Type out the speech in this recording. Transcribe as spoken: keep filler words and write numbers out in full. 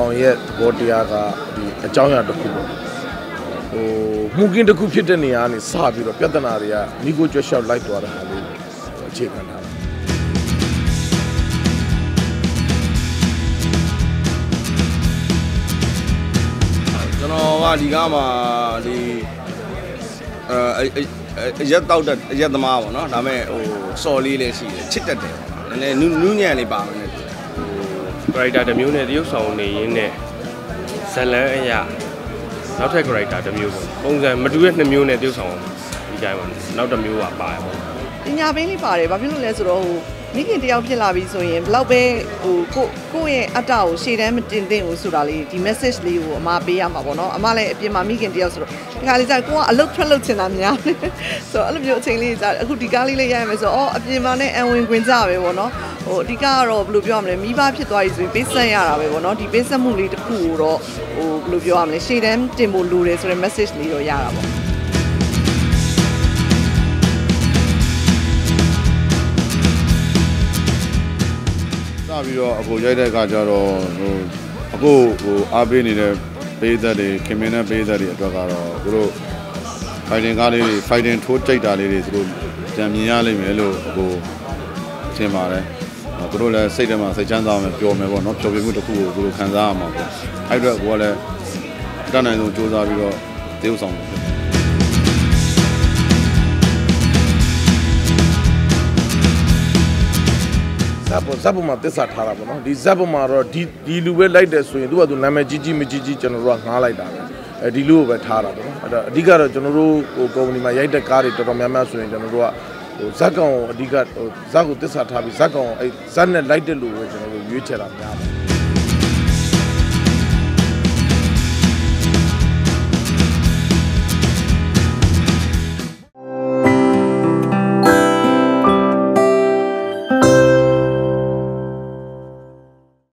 ကောင်ရဲ့သဘောတရားကဒီအကြောင်းအရာတစ်ခုပေါ့ဟိုမှုကင်းတစ်ခုဖြစ်တဲ့နေရာကနေစပြီးတော့ပြဿနာတွေကမိကိုကျွတ်လျှောက်လိုက်သွားတာလေးအခြေခံထားတာကျွန်တော်ကဒီကားမှာဒီအဲရက်တောက်တဲ့ရက်သမားပေါ့နော်ဒါပေမဲ့ဟိုစော်လေးလည်းရှိတယ်ချစ်တတ်တယ်ပေါ့နည်းနည်းနူးညံ့လေးပါမယ်နဲ့ character တစ်မျိုးနဲ့တရုပ်ဆောင်နေရင်းနဲ့ဇလန်းအရာနောက်ထပ် character တစ်မျိုးပေါ့ပုံစံမတူတဲ့နှစ်မျိုးနဲ့တရုပ်ဆောင်ဒီတိုင်းပါနောက်တစ်မျိုးကပါတယ်ပေါ့ပညာပေးလေးပါတယ်ဘာဖြစ်လို့လဲဆိုတော့ဟိုမိခင်တယောက်ဖြစ်လာပြီဆိုရင်ဘလောက်ပဲဟိုကိုကိုယ့်ရဲ့အတ္တကိုရှေ့တန်းမတင်သင့်ဘူးဆိုတာလေးဒီ message လေးကိုအမပေးရမှာပေါ့နော်အမလည်းအပြင်မှာမိခင်တယောက်ဆိုတော့ဒီခါလေးကျကိုကအလုတ်ထွက်လုတ်ချင်တာများတယ်ဆိုတော့အဲ့လိုမျိုးအချိန်လေးကျအခုဒီကားလေးလေးရရမယ်ဆိုတော့အော်အပြင်မှာနဲ့အန်ဝင်ခွင်ကြပဲပေါ့နော်ဟိုအဓိကကတော့ဘယ်လိုပြောရမလဲမိဘဖြစ်သွားပြီဆိုရင်ပေးဆက်ရတာပဲပေါ့နော်ဒီပေးဆက်မှုလေးတစ်ခုကိုတော့ဟိုဘယ်လိုပြောရမလဲရှေ့တန်းတင်ဖို့လိုတယ်ဆိုတဲ့ message လေးတော့ရတာပေါ့ပြီးတော့အခုရိုက်တဲ့အခါကျတော့ဟိုအခုဟိုအားပေးနေတဲ့ပေးသက်တွေခင်မင်းနဲ့ပေးသက်တွေအတွက်ကတော့သူတို့ fighting ကားလေးတွေ fighting ထိုးကြိတ်တာလေးတွေသူတို့ကြံမြင်ရလိမ့်မယ်လို့အခုထင်ပါတယ်သူတို့လည်းစိတ်ထဲမှာစိတ်ချမ်းသာမယ်ပျော်မယ်ပေါ့နော်ပျော်ပြမှုတစ်ခုကိုသူတို့ခံစားရမှာပေါ့အဲ့အတွက်ကိုကလည်းတတ်နိုင်ဆုံးစူးစမ်းပြီးတော့သေဥဆောင်တယ်ဇက်ပေါ်ဇက်ပေါ်မှာသစ္စာထားတာပေါ့နော်ဒီဇက်ပေါ်မှာတော့ဒီဒီလူပဲလိုက်တယ်ဆိုရင်သူကသူနာမည်ကြီးကြီးမကြီးကြီးကျွန်တော်တို့ကငှားလိုက်တာပဲအဲဒီလူကိုပဲထားတာပေါ့နော်အဲ့တော့အဓိကတော့ကျွန်တော်တို့ဟိုကုမ္ပဏီမှာရိုက်တဲ့ကားတွေတော်တော်များများဆိုရင်ကျွန်တော်တို့ကဟိုဇက်ကောင်ကိုအဓိကဟိုဇက်ကိုသစ္စာထားပြီးဇက်ကောင်အဲ့ဇက်နဲ့လိုက်တဲ့လူကိုကျွန်တော်တို့ရွေးချယ်တာများတယ်